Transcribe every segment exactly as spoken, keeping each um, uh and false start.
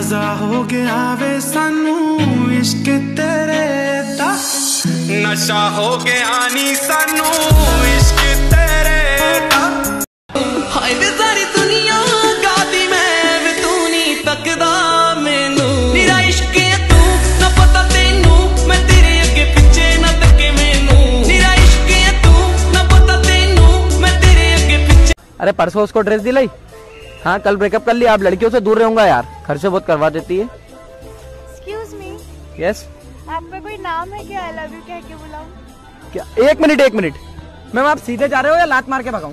मजा हो गया वे सानू इश्क तेरे दा, नशा हो गया नी सानू इश्क तेरे दा। हाय वे सारी दुनिया गादी मैं वे तू नहीं तकदा मैनू, मेरा इश्क है तू ना पता तेनू, मैं तेरे अगे पिछे ना तके मैनू, मेरा इश्क है तू ना पता तेनू, मैं तेरे अगे पिछे। अरे परसों उसको ड्रेस दिलाई? हाँ कल ब्रेकअप कर लिया, आप लड़कियों से दूर रहूंगा यार, खर्चे बहुत करवा देती है। Excuse me? Yes? आपका कोई नाम है क्या? I love you कह के बुलाऊं? क्या? एक मिनट एक मिनट मैम, आप सीधे जा रहे हो या लात मार के भगाऊं?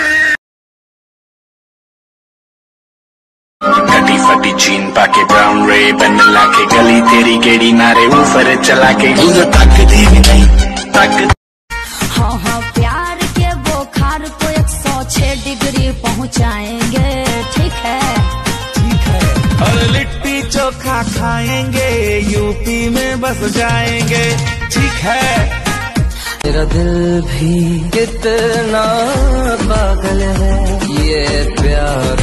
कटी फटी चीन पाके ब्राउन रे बन लाके गली तेरी गेड़ी नारे ऊपर चला के तक दी भी नहीं तक। हाँ हाँ प्यार के बुखार को एक सौ छह डिग्री पहुँचाएंगे, ठीक है ठीक है। और लिट्टी चोखा खाएंगे, यूपी में बस जाएंगे, ठीक है। तेरा दिल भी कितना पागल है ये प्यार,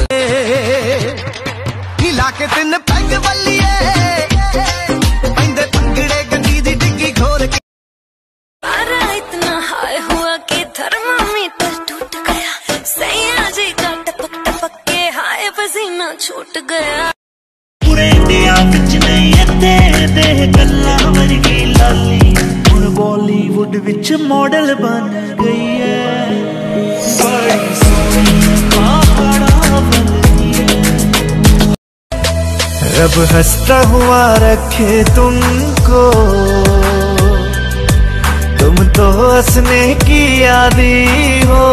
हिला के तीन पैग बल्लिए पैंदे पंगड़े गड्डी दी डिग्गी खोर के। अरे इतना हाय हुआ कि थर्मामीटर टूट गया, सैया जी का टपक टपक के हाय पसीना छूट गया। पूरे इंडिया विच नहीं अते दे गल्ला वर्गी लाली, हुण बॉलीवुड विच मॉडल बन गई है, बड़ी सोहनी पहाड़ा बनती है। रब हंसता हुआ रखे तुमको, तुम तो हंसने की आदी हो,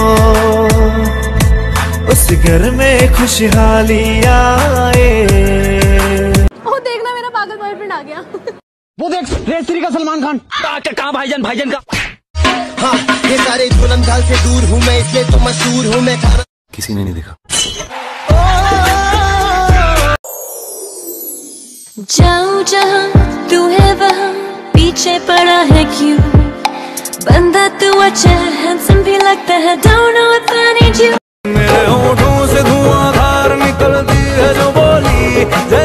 उस घर में खुशहाली आए। ओ देखना मेरा पागल बॉयफ्रेंड आ गया। वो देख रेसरी का सलमान खान। कहाँ भाईजान भाईजान का? हाँ ये सारे जुल्म झाल से दूर हूँ मैं, इसलिए तो मशहूर हूँ मैं। किसी ने नहीं देखा। जाऊं जहाँ तू है वहाँ पीछे पड़ा है क्यों, बंदा तू अच्छा हैंडसम भी लगता है, don't know if I need you। मेरे होठों से धुआंधार निकलती है जो बोली।